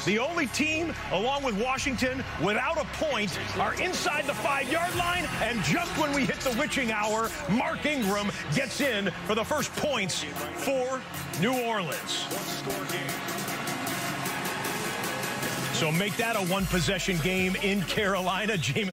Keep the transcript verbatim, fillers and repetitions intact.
The only team, along with Washington, without a point, are inside the five-yard line, and just when we hit the witching hour, Mark Ingram gets in for the first points for New Orleans. So make that a one-possession game in Carolina. James